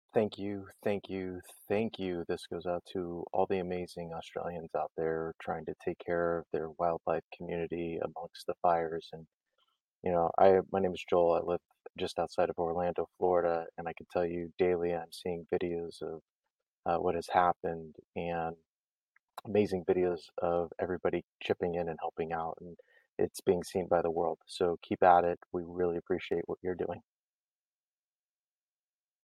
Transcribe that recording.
Thank you, thank you, thank you. This goes out to all the amazing Australians out there trying to take care of their wildlife community amongst the fires. And my name is Joel. I live just outside of Orlando, Florida, and I can tell you daily I'm seeing videos of what has happened and amazing videos of everybody chipping in and helping out, and it's being seen by the world. So keep at it. We really appreciate what you're doing.